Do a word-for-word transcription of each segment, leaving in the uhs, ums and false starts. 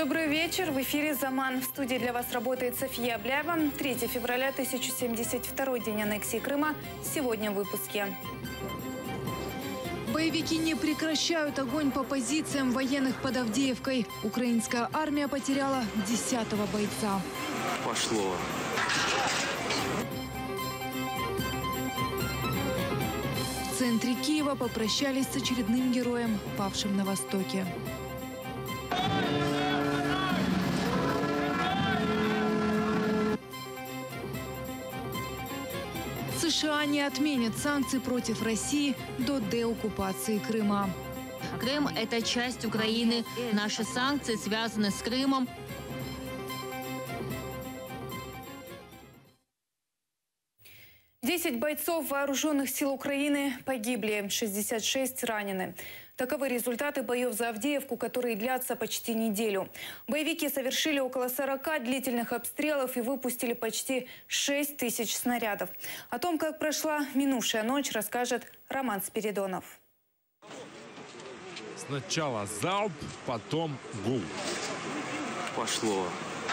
Добрый вечер. В эфире «Заман». В студии для вас работает София Абляева. третьего февраля тысяча семьдесят второй, день аннексии Крыма. Сегодня в выпуске. Боевики не прекращают огонь по позициям военных под Авдеевкой. Украинская армия потеряла десятого бойца. Пошло. В центре Киева попрощались с очередным героем, павшим на Востоке. США не отменят санкции против России до деоккупации Крыма. Крым – это часть Украины. Наши санкции связаны с Крымом. десять бойцов вооруженных сил Украины погибли, шестьдесят шесть ранены. Таковы результаты боев за Авдеевку, которые длятся почти неделю. Боевики совершили около сорока длительных обстрелов и выпустили почти шесть тысяч снарядов. О том, как прошла минувшая ночь, расскажет Роман Спиридонов. Сначала залп, потом гул. Пошло.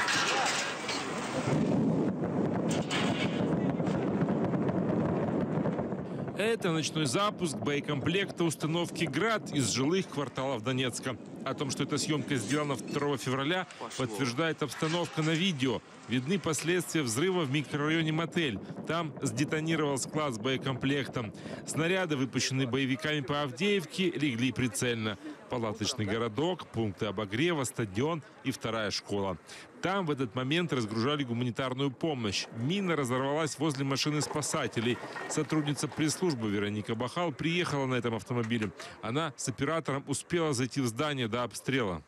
Это ночной запуск боекомплекта установки «Град» из жилых кварталов Донецка. О том, что эта съемка сделана второго февраля, Пошло. подтверждает обстановка на видео. Видны последствия взрыва в микрорайоне Мотель. Там сдетонировал склад с боекомплектом. Снаряды, выпущенные боевиками по Авдеевке, легли прицельно. Палаточный городок, пункты обогрева, стадион и вторая школа. Там в этот момент разгружали гуманитарную помощь. Мина разорвалась возле машины спасателей. Сотрудница пресс-службы Вероника Бахал приехала на этом автомобиле. Она с оператором успела зайти в здание до обстрела.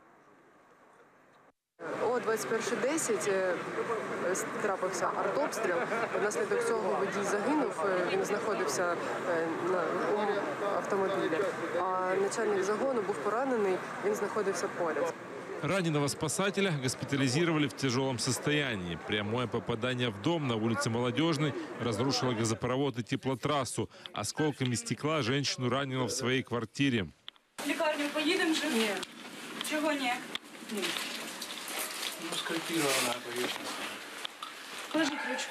О двадцять перша десять трапився артобстріл. Внаслідок цього водій загинув, він знаходився на автомобілі. А начальник загону був поранений, він знаходився поряд. Раненого спасателя госпитализировали в тяжелом состоянии. Прямое попадание в дом на улице Молодежной разрушило газопровод и теплотрассу. Осколками стекла женщину ранило в своей квартире. В лікарню поїдемо вже? Ні. Чого ні? Ні. Ну, скальпирована поверхность. Положи ключ.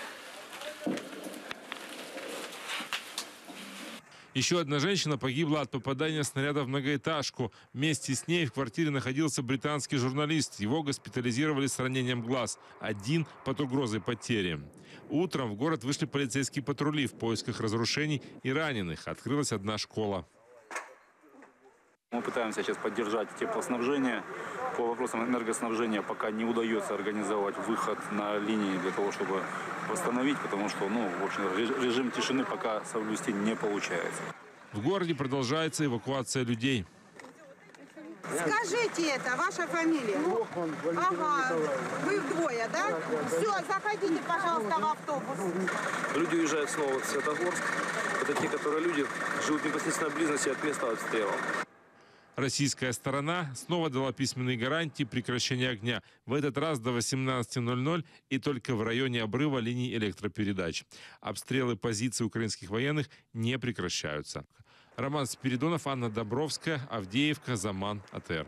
Еще одна женщина погибла от попадания снаряда в многоэтажку. Вместе с ней в квартире находился британский журналист. Его госпитализировали с ранением глаз. Один под угрозой потери. Утром в город вышли полицейские патрули в поисках разрушений и раненых. Открылась одна школа. Мы пытаемся сейчас поддержать теплоснабжение. По вопросам энергоснабжения пока не удается организовать выход на линии для того, чтобы восстановить, потому что, ну, в общем, режим тишины пока соблюсти не получается. В городе продолжается эвакуация людей. Скажите это, ваша фамилия? Ага, вы вдвое, да? Все, заходите, пожалуйста, в автобус. Люди уезжают снова в Святогорск. Это те, которые люди живут в непосредственной близости от места обстрела. Российская сторона снова дала письменные гарантии прекращения огня. В этот раз до восемнадцати ноль-ноль и только в районе обрыва линий электропередач. Обстрелы позиций украинских военных не прекращаются. Роман Спиридонов, Анна Добровская, Авдеевка, Заман, АТР.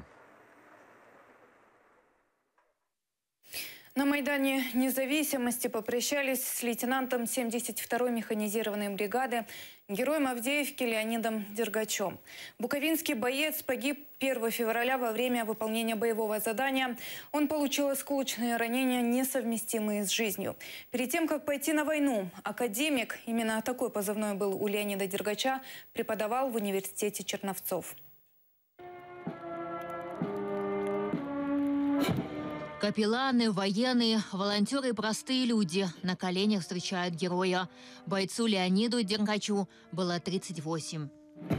На Майдане Независимости попрощались с лейтенантом семьдесят второй механизированной бригады, героем Авдеевки Леонидом Дергачем. Буковинский боец погиб первого февраля во время выполнения боевого задания. Он получил осколочные ранения, несовместимые с жизнью. Перед тем, как пойти на войну, академик, именно такой позывной был у Леонида Дергача, преподавал в университете Черновцов. Капелланы, военные, волонтеры и простые люди на коленях встречают героя. Бойцу Леониду Дергачу было тридцать восемь.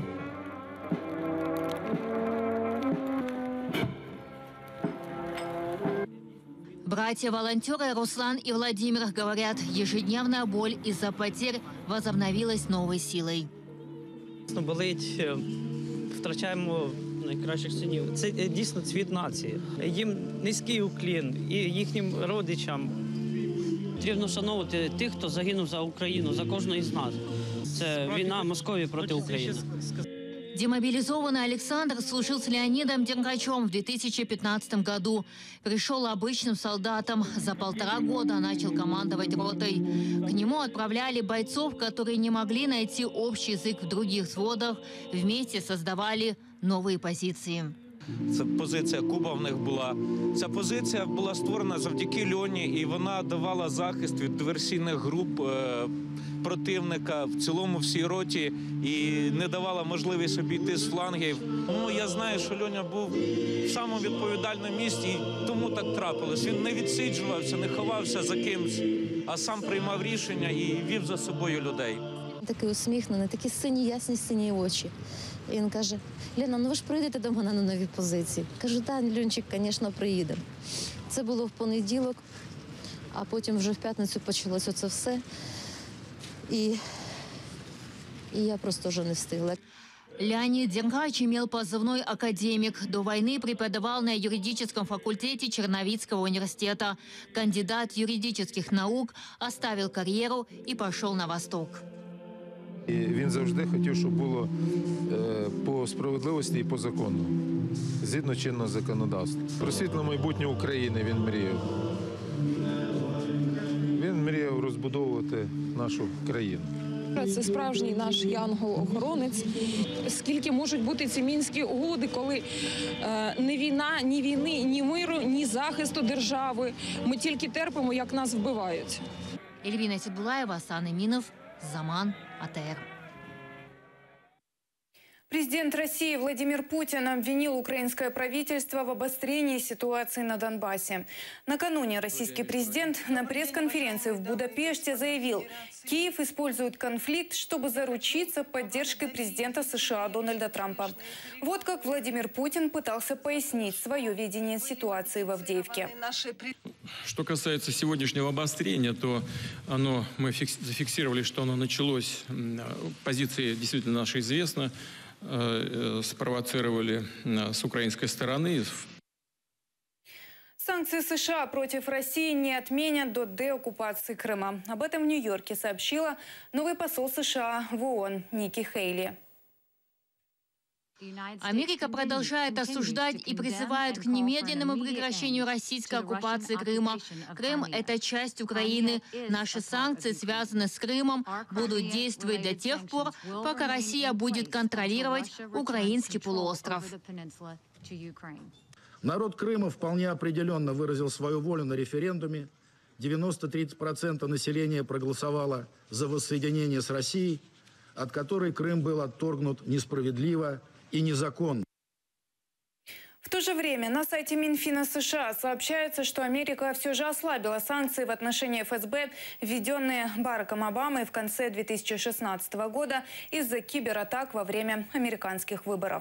Братья-волонтеры Руслан и Владимир говорят, ежедневная боль из-за потерь возобновилась новой силой. Болить, втрачаємо найкращих синів. Це дійсно цвіт нації. Їм низький уклін і їхнім родичам. Потрібно вшановувати тих, хто загинув за Україну, за кожного із нас. Це війна Московії проти України. Демобилизованный Александр служил с Леонидом Дергачем в две тысячи пятнадцатом году. Пришел обычным солдатом. За полтора года начал командовать ротой. К нему отправляли бойцов, которые не могли найти общий язык в других взводах. Вместе создавали новые позиции. Це позиція Куба в них була. Ця позиція була створена завдяки Льоні, і вона давала захист від диверсійних груп е, противника в цілому всій роті і не давала можливість обійти з флангів. Ну, я знаю, що Льоня був в самому відповідальному місці, і тому так трапилось. Він не відсиджувався, не ховався за кимсь, а сам приймав рішення і вів за собою людей. Такий усміхнений, такі сині, ясні сині очі. І він каже: Лена, ну ви ж прийдете до мене на нові позиції. Кажу, так, Льончик, звісно, приїдемо. Це було в понеділок, а потім вже в п'ятницю почалося це все. І, і я просто вже не встигла. Леонид Дергач имел позывной «Академик». До войны преподавал на юридическом факультете Черновицкого университета. Кандидат юридических наук, оставил карьеру и пошел на восток. І він завжди хотів, щоб було е, по справедливості і по закону, згідно чинного законодавства. Про світле майбутнє України він мріяв. Він мріяв розбудовувати нашу країну. Це справжній наш янгол-охоронець. Скільки можуть бути ці мінські угоди, коли е, ні війна, ні війни, ні миру, ні захисту держави. Ми тільки терпимо, як нас вбивають. Эльвина Сидбулаева, Асан Эминов, Заман, А Т Р. Президент России Владимир Путин обвинил украинское правительство в обострении ситуации на Донбассе. Накануне российский президент на пресс-конференции в Будапеште заявил, Киев использует конфликт, чтобы заручиться поддержкой президента США Дональда Трампа. Вот как Владимир Путин пытался пояснить свое видение ситуации в Авдеевке. Что касается сегодняшнего обострения, то оно, мы зафиксировали, что оно началось, позиции действительно наши известны, спровоцировали с украинской стороны. Санкции США против России не отменят до деоккупации Крыма. Об этом в Нью-Йорке сообщила новый посол США в ООН Ники Хейли. Америка продолжает осуждать и призывает к немедленному прекращению российской оккупации Крыма. Крым – это часть Украины. Наши санкции, связанные с Крымом, будут действовать до тех пор, пока Россия будет контролировать украинский полуостров. Народ Крыма вполне определенно выразил свою волю на референдуме. девяносто три процента населения проголосовало за воссоединение с Россией, от которой Крым был отторгнут несправедливо и незаконно. В то же время на сайте Минфина США сообщается, что Америка все же ослабила санкции в отношении эф эс бэ, введенные Бараком Обамой в конце две тысячи шестнадцатого года из-за кибератак во время американских выборов.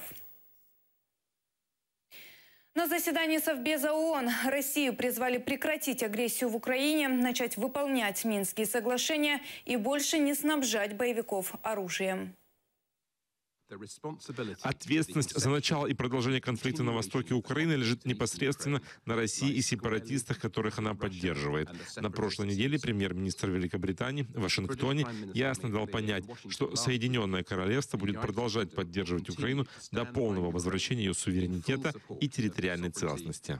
На заседании Совбеза ООН Россию призвали прекратить агрессию в Украине, начать выполнять Минские соглашения и больше не снабжать боевиков оружием. Ответственность за начало и продолжение конфликта на востоке Украины лежит непосредственно на России и сепаратистах, которых она поддерживает. На прошлой неделе премьер-министр Великобритании в Вашингтоне ясно дал понять, что Соединенное Королевство будет продолжать поддерживать Украину до полного возвращения ее суверенитета и территориальной целостности.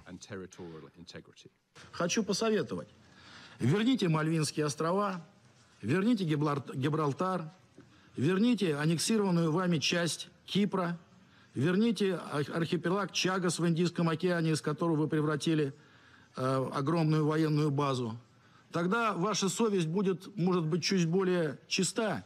Хочу посоветовать. Верните Мальвинские острова, верните Гибралтар, верните аннексированную вами часть Кипра, верните архипелаг Чагос в Индийском океане, из которого вы превратили э, огромную военную базу. Тогда ваша совесть будет, может быть, чуть более чиста.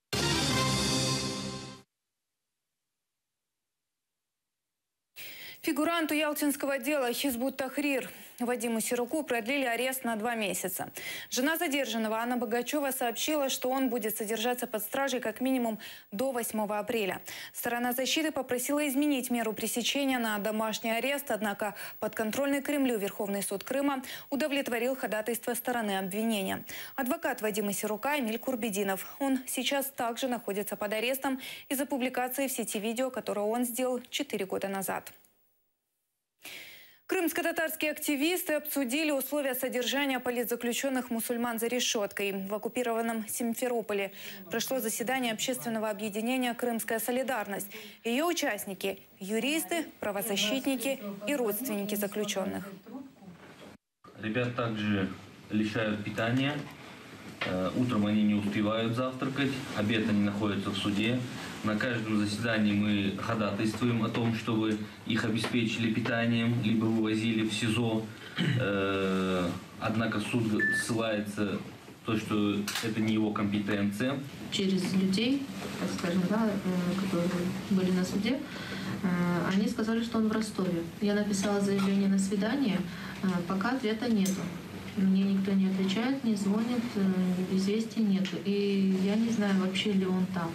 Фигуранту ялтинского дела Хизбут Тахрир Вадиму Сируку продлили арест на два месяца. Жена задержанного Анна Богачева сообщила, что он будет содержаться под стражей как минимум до восьмого апреля. Сторона защиты попросила изменить меру пресечения на домашний арест, однако подконтрольный Кремлю Верховный суд Крыма удовлетворил ходатайство стороны обвинения. Адвокат Вадима Сирука Эмиль Курбединов. Он сейчас также находится под арестом из-за публикации в сети видео, которое он сделал четыре года назад. Крымско-татарские активисты обсудили условия содержания политзаключенных мусульман за решеткой. В оккупированном Симферополе прошло заседание общественного объединения «Крымская солидарность». Ее участники – юристы, правозащитники и родственники заключенных. Ребят также лишают питания. Утром они не успевают завтракать, обед они находятся в суде. На каждом заседании мы ходатайствуем о том, чтобы их обеспечили питанием, либо вывозили в СИЗО. Однако суд ссылается то, что это не его компетенция. Через людей, так скажем, да, которые были на суде, они сказали, что он в Ростове. Я написала заявление на свидание, пока ответа нету. Мне никто не отвечает, не звонит, известий нет. И я не знаю, вообще ли он там.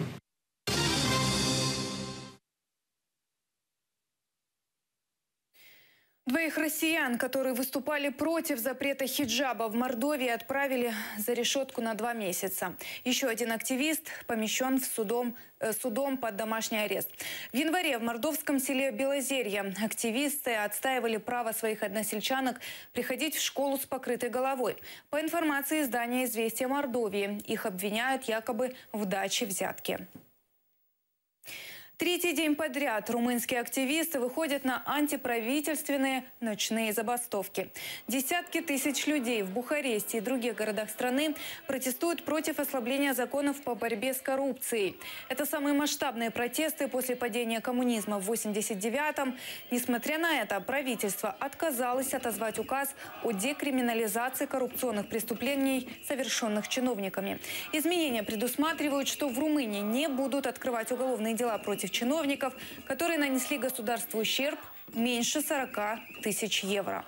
Двоих россиян, которые выступали против запрета хиджаба в Мордовии, отправили за решетку на два месяца. Еще один активист помещен в судом, э, судом под домашний арест. В январе в мордовском селе Белозерье активисты отстаивали право своих односельчанок приходить в школу с покрытой головой. По информации издания «Известия Мордовии», их обвиняют якобы в даче взятки. Третий день подряд румынские активисты выходят на антиправительственные ночные забастовки. Десятки тысяч людей в Бухаресте и других городах страны протестуют против ослабления законов по борьбе с коррупцией. Это самые масштабные протесты после падения коммунизма в восемьдесят девятом. Несмотря на это, правительство отказалось отозвать указ о декриминализации коррупционных преступлений, совершенных чиновниками. Изменения предусматривают, что в Румынии не будут открывать уголовные дела против чиновников, которые нанесли государству ущерб меньше сорока тысяч евро.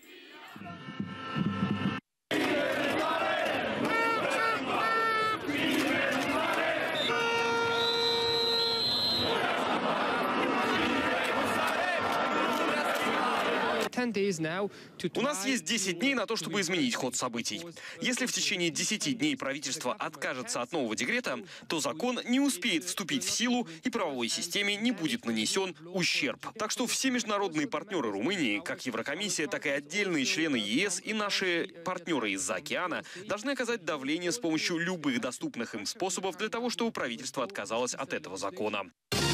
У нас есть десять дней на то, чтобы изменить ход событий. Если в течение десяти дней правительство откажется от нового декрета, то закон не успеет вступить в силу и правовой системе не будет нанесен ущерб. Так что все международные партнеры Румынии, как Еврокомиссия, так и отдельные члены ЕС и наши партнеры из-за океана, должны оказать давление с помощью любых доступных им способов для того, чтобы правительство отказалось от этого закона.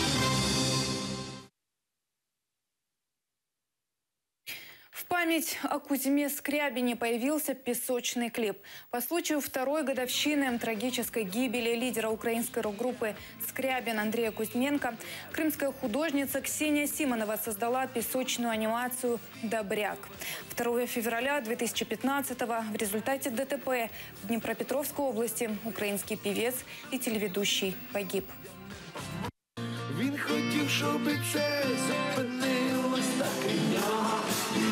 В память о Кузьме Скрябине появился песочный клип. По случаю второй годовщины трагической гибели лидера украинской рок-группы «Скрябин» Андрея Кузьменко крымская художница Ксения Симонова создала песочную анимацию «Добряк». второго февраля две тысячи пятнадцатого в результате ДТП в Днепропетровской области украинский певец и телеведущий погиб. Він хотів, щоб це зупинилось так і нього.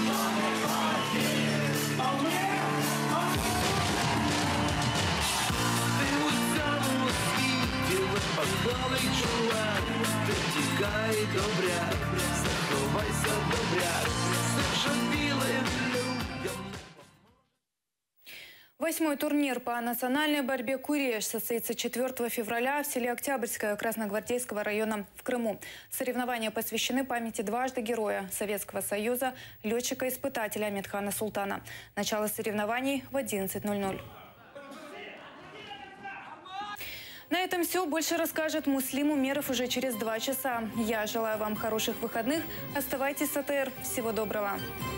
Ти у цьому світі випадковий чувак, ти тікай, добряк, заховайся, добряк, це вже білим людям. Восьмой турнир по национальной борьбе «Куреш» состоится четвёртого февраля в селе Октябрьское Красногвардейского района в Крыму. Соревнования посвящены памяти дважды героя Советского Союза, летчика-испытателя Амитхана Султана. Начало соревнований в одиннадцать ноль ноль. На этом все. Больше расскажет Муслим Умеров уже через два часа. Я желаю вам хороших выходных. Оставайтесь с АТР. Всего доброго.